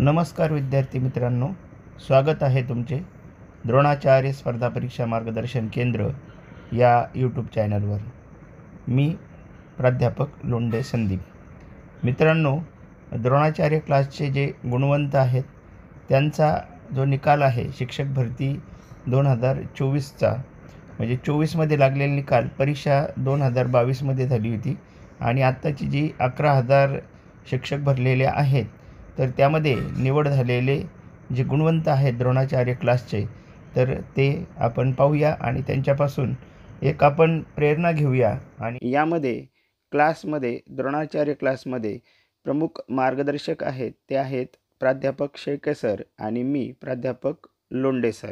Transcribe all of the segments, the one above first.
नमस्कार विद्यार्थी मित्रांनो, स्वागत आहे तुमचे द्रोणाचार्य स्पर्धा परीक्षा मार्गदर्शन केंद्र या यूट्यूब चॅनलवर। मी प्राध्यापक लोंढे संदीप। मित्रांनो, द्रोणाचार्य क्लासचे जे गुणवंत आहेत त्यांचा जो निकाल आहे शिक्षक भरती 2024चा, म्हणजे 24मध्ये लागलेला निकाल परीक्षा 2022मध्ये झाली होती आणि आत्ताची जी 11,000 शिक्षक भरलेले आहेत तर त्यामध्ये निवड झालेले जे गुणवंत आहेत द्रोणाचार्य क्लासचे, तर ते आपण पाहूया आणि त्यांच्यापासून एक आपण प्रेरणा घेऊया। आणि यामध्ये क्लासमध्ये द्रोणाचार्य क्लासमध्ये प्रमुख मार्गदर्शक आहेत ते आहेत प्राध्यापक शेळके सर आणि मी प्राध्यापक लोंढे सर।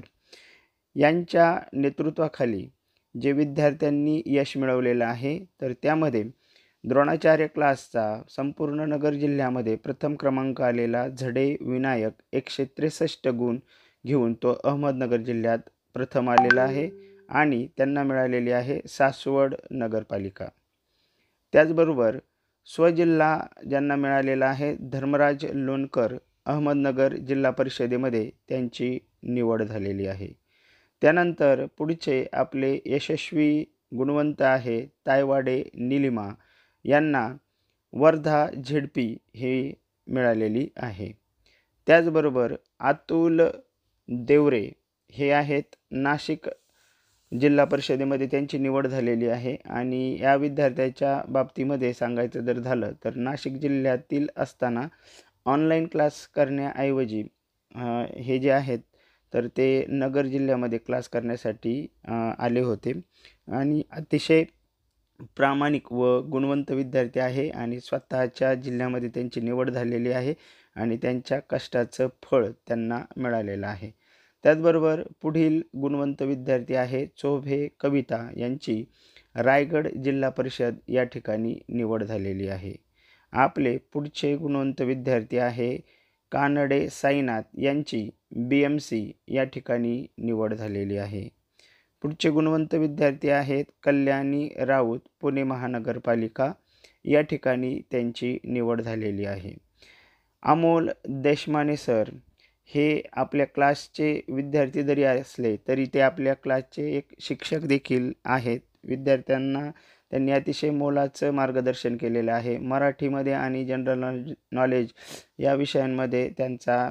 यांच्या नेतृत्वाखाली जे विद्यार्थ्यांनी यश मिळवलेलं आहे तर त्यामध्ये द्रोणाचार्य क्लासचा संपूर्ण नगर जिल्ह्यामध्ये प्रथम क्रमांक आलेला झडे विनायक 163 गुण घेऊन तो अहमदनगर जिल्ह्यात प्रथम आलेला आहे आणि त्यांना मिळालेली आहे सासवड नगरपालिका। त्याचबरोबर स्वजिल्हा ज्यांना मिळालेला आहे धर्मराज लोणकर अहमदनगर जिल्हा परिषदेमध्ये त्यांची निवड झालेली आहे। त्यानंतर पुढचे आपले यशस्वी गुणवंत आहे तायवाडे निलिमा, यांना वर्धा झेडपी हे मिळालेली आहे। त्याचबरोबर अतुल देवरे हे आहेत नाशिक जिल्हा परिषदेमध्ये त्यांची निवड झालेली आहे। आणि या विद्यार्थ्याच्या बाबतीमध्ये सांगायचं जर झालं तर नाशिक जिल्ह्यातील असताना ऑनलाईन क्लास करण्याऐवजी हे जे आहेत तर ते नगर जिल्ह्यामध्ये क्लास करण्यासाठी आले होते आणि अतिशय प्रामाणिक व गुणवंत विद्यार्थी आहे आणि स्वतःच्या जिल्ह्यामध्ये त्यांची निवड झालेली आहे आणि त्यांच्या कष्टाचं फळ त्यांना मिळालेलं आहे। त्याचबरोबर पुढील गुणवंत विद्यार्थी आहे चोभे कविता, यांची रायगड जिल्हा परिषद या ठिकाणी निवड झालेली आहे। आपले पुढचे गुणवंत विद्यार्थी आहे कानडे साईनाथ, यांची BMC या ठिकाणी निवड झालेली आहे। पुढचे गुणवंत विद्यार्थी आहेत कल्याणी राऊत, पुणे महानगरपालिका या ठिकाणी त्यांची निवड झालेली आहे। अमोल देशमाने सर हे आपल्या क्लासचे विद्यार्थी जरी असले तरी ते आपल्या क्लासचे एक शिक्षक देखील आहेत। विद्यार्थ्यांना त्यांनी अतिशय मोलाचं मार्गदर्शन केलेलं आहे। मराठीमध्ये आणि जनरल नॉलेज या विषयांमध्ये त्यांचा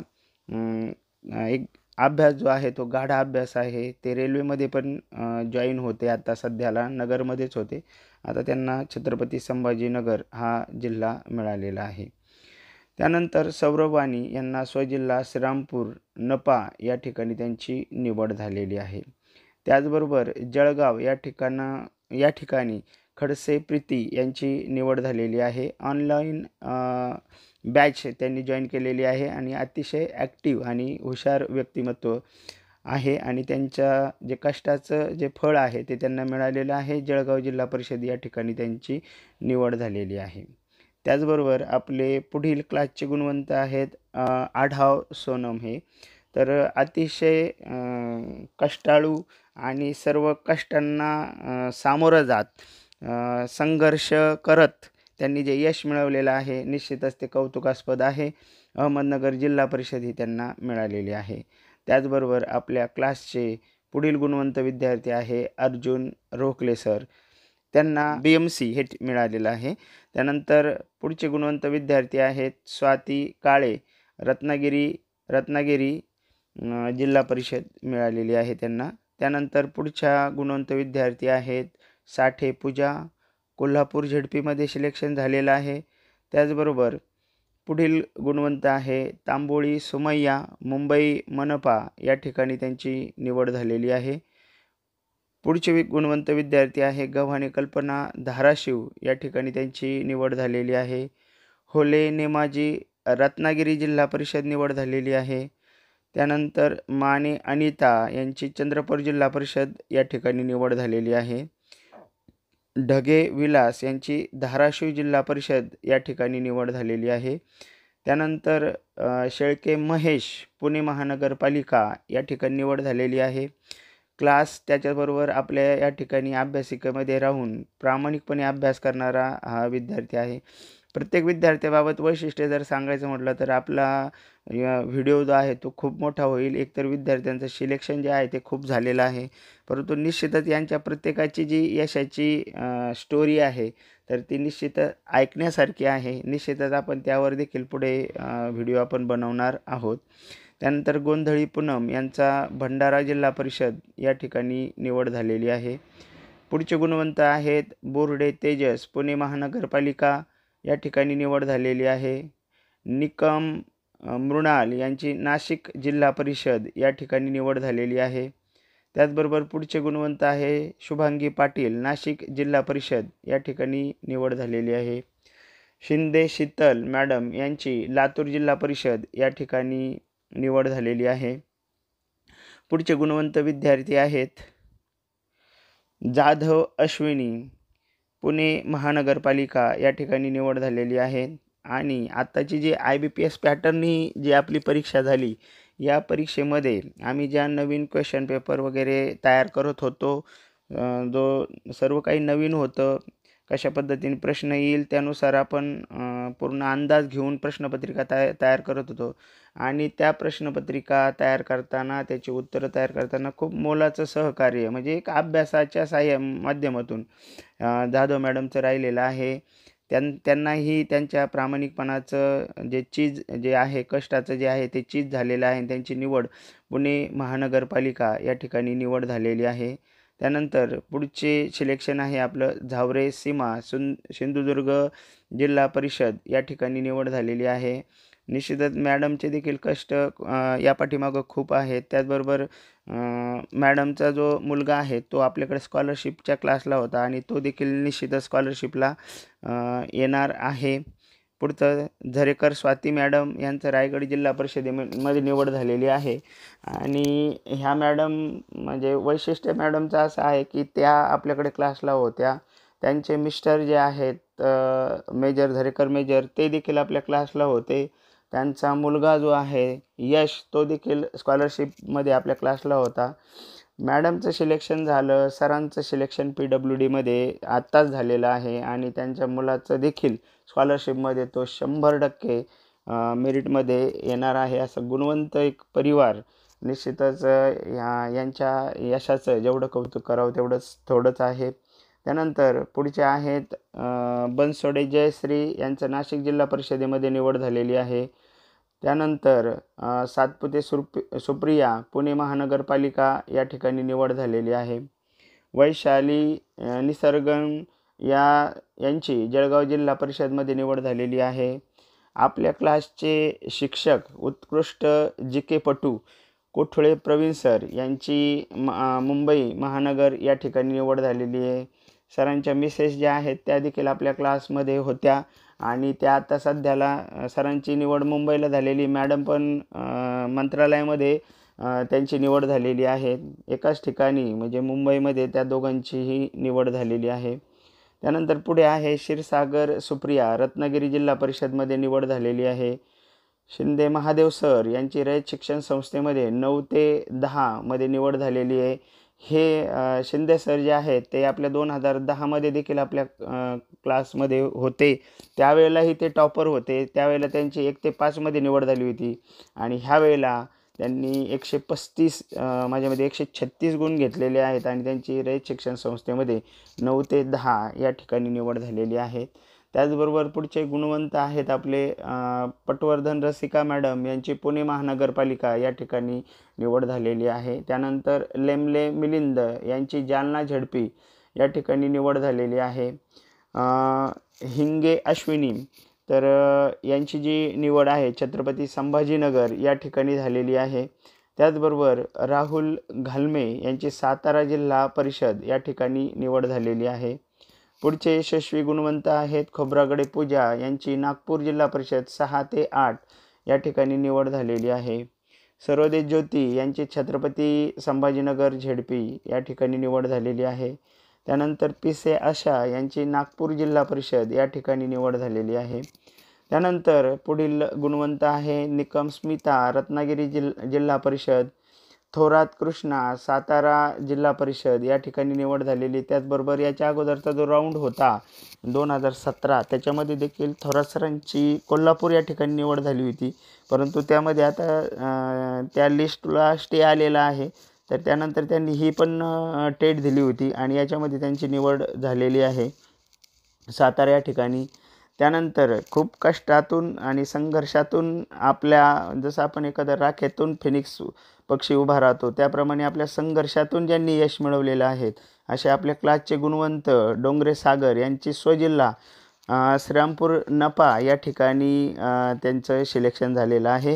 एक अभ्यास जो आहे तो गाढा अभ्यास आहे। ते रेल्वेमध्ये पण जॉईन होते, आता सध्याला नगरमध्येच होते, आता त्यांना छत्रपती संभाजीनगर हा जिल्हा मिळालेला आहे। त्यानंतर सौरवाणी यांना स्वजिल्हा श्रीरामपूर नपा या ठिकाणी त्यांची निवड झालेली आहे। त्याचबरोबर जळगाव या ठिकाणी खडसे प्रीती यांची निवड झालेली आहे। ऑनलाईन बॅच त्यांनी जॉईन केलेली आहे आणि अतिशय ॲक्टिव्ह आणि हुशार व्यक्तिमत्व आहे आणि त्यांच्या जे कष्टाचं जे फळ आहे ते त्यांना मिळालेलं आहे। जळगाव जिल्हा परिषद या ठिकाणी त्यांची निवड झालेली आहे। त्याचबरोबर आपले पुढील क्लासचे गुणवंत आहेत आढाव सोनम हे, तर अतिशय कष्टाळू आणि सर्व कष्टांना सामोरं जात संघर्ष करत त्यांनी जे यश मिळवलेलं आहे निश्चितच ते कौतुकास्पद आहे। अहमदनगर जिल्हा परिषद ही त्यांना मिळालेली आहे। त्याचबरोबर आपल्या क्लासचे पुढील गुणवंत विद्यार्थी आहे अर्जुन रोखले सर, त्यांना BMC हे मिळालेलं आहे। त्यानंतर पुढचे गुणवंत विद्यार्थी आहेत स्वाती काळे, रत्नागिरी जिल्हा परिषद मिळालेली आहे त्यांना। त्यानंतर पुढच्या गुणवंत विद्यार्थी आहेत साठे पूजा, कोल्हापूर झेडपीमध्ये सिलेक्शन झालेलं आहे। त्याचबरोबर पुढील गुणवंत आहे तांबोळी सुमय्या, मुंबई मनपा या ठिकाणी त्यांची निवड झालेली आहे। पुढचे गुणवंत विद्यार्थी आहे गव्हाणे कल्पना, धाराशिव या ठिकाणी त्यांची निवड झालेली आहे। होले नेमाजी, रत्नागिरी जिल्हा परिषद निवड झालेली आहे। त्यानंतर माने अनिता यांची चंद्रपूर जिल्हा परिषद या ठिकाणी निवड झालेली आहे। ढगे विलास यांची धाराशिव जिल्हा परिषद या ठिकाणी निवड झालेली आहे। त्यानंतर शेळके महेश, पुणे महानगरपालिका या ठिकाणी निवड झालेली आहे। क्लास त्याच्याबरोबर आपल्या या ठिकाणी अभ्यासिकेमध्ये राहून प्रामाणिकपणे अभ्यास करणारा हा विद्यार्थी आहे। प्रत्येक विद्यार्थ्याबाबत वैशिष्ट्य जर सांगायचं म्हटलं तर आपला व्हिडिओ जो आहे तो खूप मोठा होईल. एकतर विद्यार्थ्यांचं सिलेक्शन जे आहे ते खूप झालेलं आहे, परंतु निश्चितच यांच्या प्रत्येकाची जी यशाची स्टोरी आहे तर ती निश्चितच ऐकण्यासारखी आहे. निश्चितच आपण त्यावर देखील पुढे व्हिडिओ आपण बनवणार आहोत. त्यानंतर गोंधळी पूनम यांचा भंडारा जिल्हा परिषद या ठिकाणी निवड झालेली आहे. पुढचे गुणवंत आहेत बोर्डे तेजस पुणे महानगरपालिका या ठिकाणी निवड झालेली आहे. निकम मृणाल यांची नाशिक जिल्हा परिषद या ठिकाणी निवड झालेली आहे. त्याचबरोबर पुढचे गुणवंत आहे शुभांगी पाटील नाशिक जिल्हा परिषद या ठिकाणी निवड झालेली आहे. शिंदे शीतल मॅडम यांची लातूर जिल्हा परिषद या ठिकाणी निवड झालेली आहे. पुढचे गुणवंत विद्यार्थी आहेत जाधव अश्विनी पुणे महानगरपालिका या ठिकाणी निवड झालेली आहे. आणि आत्ताची जी IBPS पॅटर्ननी जी आपली परीक्षा झाली या परीक्षेमध्ये आम्ही ज्या नवीन क्वेश्चन पेपर वगैरे तयार करत होतो, जो सर्व काही नवीन होतं, कशा पद्धतीने प्रश्न येईल त्यानुसार आपण पूर्ण अंदाज घेऊन प्रश्नपत्रिका तयार करत होतो. आणि त्या प्रश्नपत्रिका तयार करताना त्याची उत्तरं तयार करताना खूप मोलाचं सहकार्य म्हणजे एक अभ्यासाच्या माध्यमातून जाधव मॅडमचं राहिलेलं आहे. त्यांनाही त्यांच्या प्रामाणिकपणाचं जे चीज जे आहे, कष्टाचं जे आहे ते चीज झालेलं आहे. त्यांची निवड पुणे महानगरपालिका या ठिकाणी निवड झालेली आहे. त्यानंतर पुढचे सिलेक्शन आहे आपलं झावरे सीमा सिंधुदुर्ग जिल्हा परिषद या ठिकाणी निवड झालेली आहे. निश्चितच मॅडमचे देखील कष्ट या पाठीमागं खूप आहेत. त्याचबरोबर मॅडमचा जो मुलगा आहे तो आपल्याकडे स्कॉलरशिपच्या क्लासला होता आणि तो देखील निश्चितच स्कॉलरशिपला येणार आहे. पुढचं झरेकर स्वाती मॅडम यांचं रायगड जिल्हा परिषदेमध्ये निवड झालेली आहे. आणि ह्या मॅडम म्हणजे वैशिष्ट्य मॅडमचं असं आहे की त्या आपल्याकडे क्लासला होत्या. त्यांचे मिस्टर जे आहेत मेजर झरेकर मेजर ते देखील आपल्या क्लासला होते. त्यांचा मुलगा जो आहे यश तो देखील स्कॉलरशिपमध्ये आपल्या क्लासला होता. मॅडमचं सिलेक्शन झालं, सरांचं सिलेक्शन PWDमध्ये आत्ताच झालेलं आहे आणि त्यांच्या मुलाचं देखील स्कॉलरशिपमध्ये तो 100% मेरिटमध्ये येणार आहे. असं गुणवंत एक परिवार. निश्चितच यांच्या यशाचं जेवढं कौतुक करावं तेवढंच थोडंच आहे. त्यानंतर पुढचे आहेत बनसोडे जयश्री यांचं नाशिक जिल्हा परिषदेमध्ये निवड झालेली आहे. त्यानंतर सातपुते सुप्रिया पुणे महानगरपालिका या ठिकाणी निवड झालेली आहे. वैशाली निसर्गन यांची जळगाव जिल्हा परिषदमध्ये निवड झालेली आहे. आपल्या क्लासचे शिक्षक उत्कृष्ट GK पटू कोठळे प्रवीण सर यांची मुंबई महानगर या ठिकाणी निवड झालेली आहे. सरांच्या मिसेस ज्या आहेत त्या देखील आपल्या क्लासमध्ये होत्या आणि त्या आता सध्याला सरांची निवड मुंबईला झालेली. मॅडम पण मंत्रालयामध्ये त्यांची निवड झालेली आहे. एकाच ठिकाणी म्हणजे मुंबईमध्ये त्या दोघांचीही निवड झालेली आहे. त्यानंतर पुढे आहे क्षीरसागर सुप्रिया रत्नागिरी जिल्हा परिषदमध्ये निवड झालेली आहे. शिंदे महादेव सर यांची रयत शिक्षण संस्थेमध्ये 9 ते 10 मध्ये निवड झालेली आहे. हे शिंदे सर जे आहेत ते आपल्या 2010मध्ये देखील आपल्या क्लासमध्ये होते. त्यावेळेलाही ते टॉपर होते. त्यावेळेला त्यांची 1 ते 5 मध्ये निवड झाली होती आणि ह्यावेळेला त्यांनी 135 माझ्यामध्ये 136 गुण घेतलेले आहेत आणि त्यांची रयत शिक्षण संस्थेमध्ये 9 ते 10 या ठिकाणी निवड झालेली आहे. त्याचबरोबर पुढचे गुणवंत आहेत आपले पटवर्धन रसिका मॅडम यांची पुणे महानगरपालिका या ठिकाणी निवड झालेली आहे. त्यानंतर लेमले मिलिंद यांची जालना झडपी या ठिकाणी निवड झालेली आहे. हिंगे अश्विनी तर यांची जी निवड आहे छत्रपती संभाजीनगर या ठिकाणी झालेली आहे. त्याचबरोबर राहुल घालमे यांची सातारा जिल्हा परिषद या ठिकाणी निवड झालेली आहे. पुढचे यशस्वी गुणवंत आहेत खोब्रागडे पूजा यांची नागपूर जिल्हा परिषद 6 ते 8 या ठिकाणी निवड झालेली आहे. सरोदे ज्योती यांची छत्रपती संभाजीनगर झेडपी या ठिकाणी निवड झालेली आहे. त्यानंतर पिसे आशा यांची नागपूर जिल्हा परिषद या ठिकाणी निवड झालेली आहे. त्यानंतर पुढील गुणवंत आहे निकम स्मिता रत्नागिरी जिल्हा परिषद थोरात कृष्णा सातारा जिल्हा परिषद या ठिकाणी निवड झालेली. त्याचबरोबर याच्या अगोदरचा जो राऊंड होता 2017 त्याच्यामध्ये देखील थोरात सरांची कोल्हापूर या ठिकाणी निवड झाली होती, परंतु त्यामध्ये आता त्या लिस्टला स्टे आलेला आहे. तर त्यानंतर त्यांनी ही पण टेट दिली होती आणि याच्यामध्ये त्यांची निवड झालेली आहे सातारा या ठिकाणी. त्यानंतर खूप कष्टातून आणि संघर्षातून जसं आपण एखाद्या राखेतून फिनिक्स पक्षी उभा राहतो त्याप्रमाणे आपल्या संघर्षातून ज्यांनी यश मिळवलेलं आहेत असे आपल्या क्लासचे गुणवंत डोंगरे सागर यांची स्वजिल्हा श्रीरामपूर नपा या ठिकाणी त्यांचं सिलेक्शन झालेलं आहे.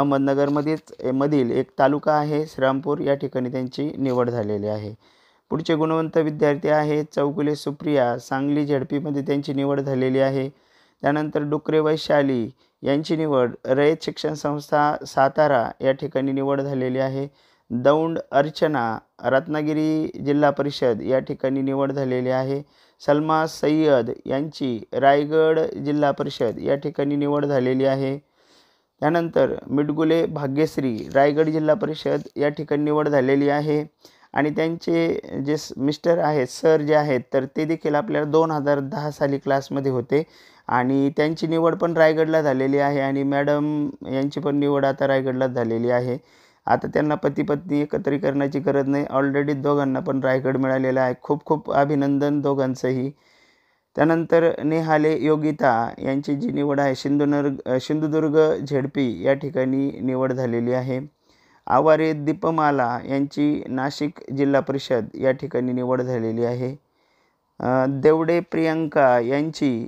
मधील एक तालुका आहे श्रीरामपूर, या ठिकाणी त्यांची निवड झालेली आहे. पुढचे गुणवंत विद्यार्थी आहेत चौगुले सुप्रिया, सांगली झेडपीमध्ये त्यांची निवड झालेली आहे. त्यानंतर डुकरे वैशाली यांची निवड रयत शिक्षण संस्था सातारा या ठिकाणी निवड झालेली आहे. दौंड अर्चना रत्नागिरी जिल्हा परिषद या ठिकाणी निवड झालेली आहे. सलमा सय्यद यांची रायगड जिल्हा परिषद या ठिकाणी निवड झालेली आहे. त्यानंतर मिडगुले भाग्यश्री रायगड जिल्हा परिषद या ठिकाणी निवड झालेली आहे. आणि त्यांचे जे मिस्टर आहेत सर जे आहेत तर ते देखील आपल्याला 2010 साली क्लासमध्ये होते आणि त्यांची निवड पण रायगडला झालेली आहे आणि मॅडम यांची पण निवड आता रायगडलाच झालेली आहे. आता त्यांना पती पत्नी एकत्रीकरणाची गरज नाही, ऑलरेडी दोघांना पण रायगड मिळालेला आहे. खूप खूप अभिनंदन दोघांचंही. त्यानंतर नेहाले योगिता यांची जी निवड आहे सिंधुदुर्ग झेडपी या ठिकाणी निवड झालेली आहे. आवारे दीपमाला यांची नाशिक जिल्हा परिषद या ठिकाणी निवड झालेली आहे. देवडे प्रियंका यांची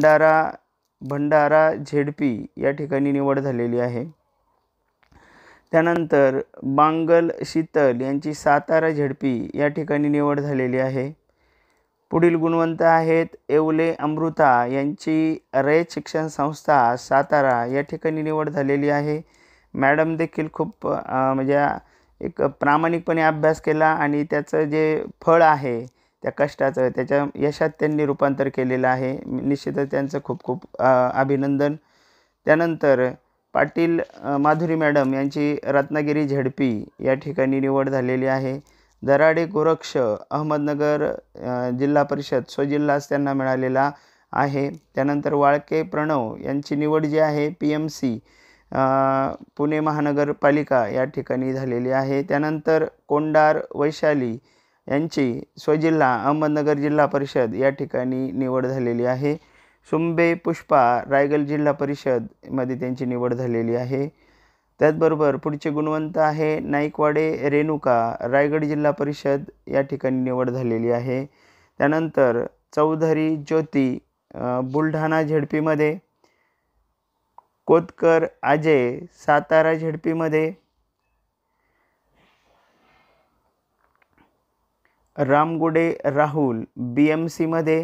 भंडारा झेडपी या ठिकाणी निवड झालेली आहे. त्यानंतर बांगल शीतल यांची सातारा झेडपी या ठिकाणी निवड झालेली आहे. पुढील गुणवंत आहेत येवले अमृता यांची रयत शिक्षण संस्था सातारा या ठिकाणी निवड झालेली आहे. मॅडम देखील खूप म्हणजे एक प्रामाणिकपणे अभ्यास केला आणि त्याचं जे फळ आहे त्या कष्टाचं त्याच्या यशात त्यांनी रूपांतर केलेलं आहे. निश्चितच त्यांचं खूप खूप अभिनंदन. त्यानंतर पाटील माधुरी मॅडम यांची रत्नागिरी झेडपी या ठिकाणी निवड झालेली आहे. दराडे गोरक्ष अहमदनगर जिल्हा परिषद स्वजिल्हाच त्यांना मिळालेला आहे. त्यानंतर वाळके प्रणव यांची निवड जी आहे PMC पुणे महानगरपालिका या ठिकाणी झालेली आहे. त्यानंतर कोंडार वैशाली यांची स्वजिल्हा अहमदनगर जिल्हा परिषद या ठिकाणी निवड झालेली आहे. सुंबे पुष्पा रायगड जिल्हा परिषदमध्ये त्यांची निवड झालेली आहे. त्याचबरोबर पुढचे गुणवंत आहे नाईकवाडे रेणुका रायगड जिल्हा परिषद या ठिकाणी निवड झालेली आहे. त्यानंतर चौधरी ज्योती बुलढाणा झेडपीमध्ये, कोतकर अजय सातारा झेडपीमध्ये, रामगुडे राहुल BMCमध्ये,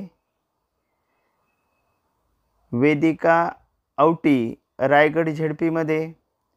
वेदिका औटी रायगड झेडपीमध्ये,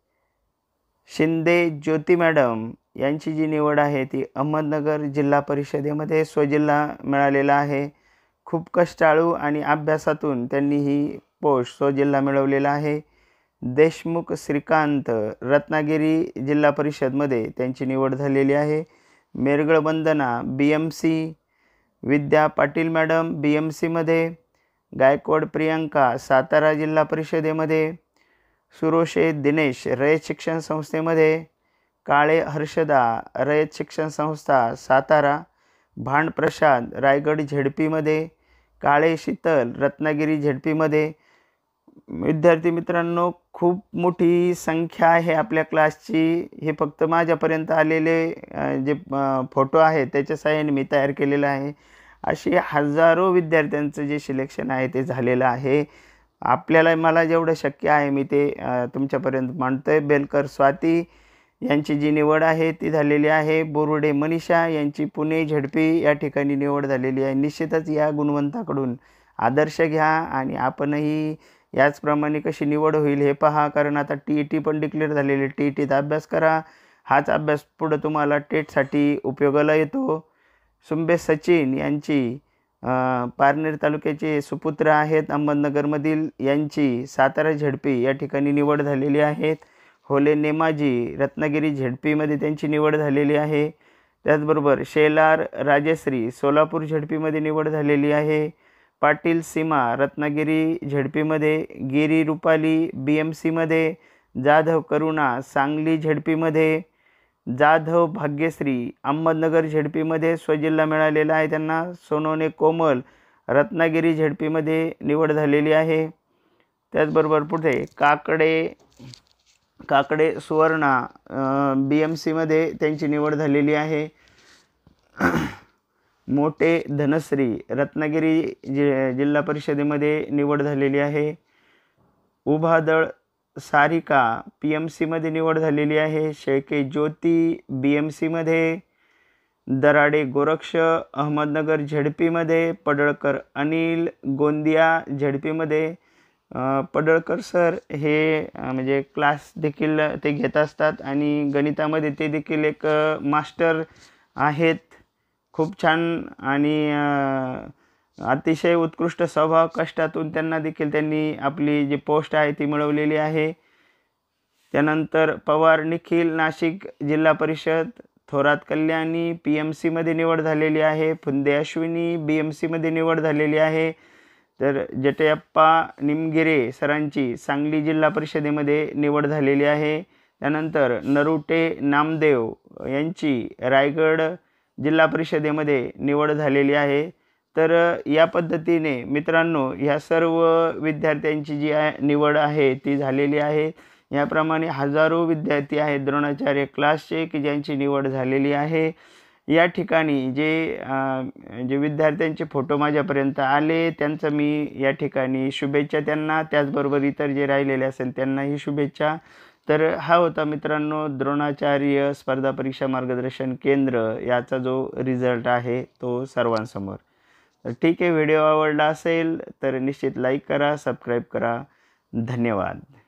शिंदे ज्योती मॅडम यांची जी निवड आहे ती अहमदनगर जिल्हा परिषदेमध्ये स्वजिल्हा मिळालेला आहे. खूप कष्टाळू आणि अभ्यासातून त्यांनी ही पोस्ट स्वजिल्हा मिळवलेला आहे. देशमुख श्रीकांत रत्नागिरी जिल्हा परिषदमध्ये त्यांची निवड झालेली आहे. मेरगळ वंदना BMC, विद्या पाटील मॅडम BMCमध्ये, गायकवाड प्रियंका सातारा जिल्हा परिषदेमध्ये, सुरोशे दिनेश रयत शिक्षण संस्थेमध्ये, काळे हर्षदा रयत शिक्षण संस्था सातारा, भांडप्रसाद रायगड झेडपीमध्ये, काळे शीतल रत्नागिरी झेडपीमध्ये. विद्यार्थी मित्रांनो, खूप मोठी संख्या आहे आपल्या क्लासची. हे फक्त माझ्यापर्यंत आलेले जे फोटो आहेत त्याच्या सहाय्याने मी तयार केलेलं आहे. असे हजारो विद्यार्थ्यांचं जे सिलेक्शन आहे ते झालेलं आहे. मला जेवढं शक्य आहे मी ते तुमच्यापर्यंत मांडतो आहे. बेलकर स्वाती यांची जी निवड आहे ती झालेली आहे. बोरुडे मनीषा यांची पुणे झेडपी या ठिकाणी निवड झालेली आहे. निश्चितच या गुणवंताकडून आदर्श घ्या आणि आपणही याचप्रमाणे कशी निवड होईल हे पहा, कारण आता TET पण डिक्लेअर झालेली. TETचा अभ्यास करा. हाच अभ्यास पुढं तुम्हाला टेटसाठी उपयोगाला येतो. सुंबे सचिन यांची पारनेर तालुक्याचे सुपुत्र आहेत अहमदनगरमधील, यांची सातारा झेडपी या ठिकाणी निवड झालेली आहे. होले नेमाजी रत्नागिरी झेडपीमध्ये त्यांची निवड झालेली आहे. त्याचबरोबर शेलार राजश्री सोलापूर झेडपीमध्ये निवड झालेली आहे. पाटील सीमा रत्नागिरी झेडपीमध्ये, गिरी रुपाली BMCमध्ये, जाधव करुणा सांगली झेडपीमध्ये, जाधव भाग्यश्री अहमदनगर झेडपीमध्ये स्वजिल्हा मिळालेला आहे त्यांना. सोनवणे कोमल रत्नागिरी झेडपीमध्ये निवड झालेली आहे. त्याचबरोबर पुढे काकडे सुवर्णा BMCमध्ये त्यांची निवड झालेली आहे. मोठे धनश्री रत्नागिरी जिल्हा परिषदेमध्ये निवड झालेली आहे. उभादळ सारिका PMCमध्ये निवड झालेली आहे. शेळके ज्योती BMCमध्ये, दराडे गोरक्ष अहमदनगर झेडपीमध्ये, पडळकर अनिल गोंदिया झेडपीमध्ये. पडळकर सर हे म्हणजे क्लास देखील ते घेत असतात आणि गणितामध्ये ते देखील एक मास्टर आहेत. खूप छान आणि अतिशय उत्कृष्ट स्वभाव, कष्टातून त्यांनी आपली जी पोस्ट आहे ती मिळवलेली आहे. त्यानंतर पवार निखिल नाशिक जिल्हा परिषद, थोरात कल्याणी PMCमध्ये निवड झालेली आहे. फुंदे अश्विनी BMCमध्ये निवड झालेली आहे. तर जटयप्पा निमगिरे सरांची सांगली जिल्हा परिषदेमध्ये निवड झालेली आहे. त्यानंतर नरुटे नामदेव यांची रायगड जिल्हा परिषदेमध्ये निवड झालेली आहे. तर या पद्धतीने मित्रांनो ह्या सर्व विद्यार्थ्यांची जी निवड आहे ती झालेली आहे. याप्रमाणे हजारो विद्यार्थी आहेत द्रोणाचार्य क्लासचे की ज्यांची निवड झालेली आहे. या ठिकाणी जे विद्यार्थ्यांचे फोटो माझ्यापर्यंत आले त्यांचं मी या ठिकाणी शुभेच्छा त्यांना, त्याचबरोबर इतर जे राहिलेले असेल त्यांनाही शुभेच्छा. तर हा होता मित्रांनो द्रोणाचार्य स्पर्धा परीक्षा मार्गदर्शन केंद्र याचा जो रिझल्ट आहे तो सर्वांसमोर. तर ठीक आहे, व्हिडिओ आवडला असेल तर निश्चित लाईक करा, सबस्क्राईब करा. धन्यवाद.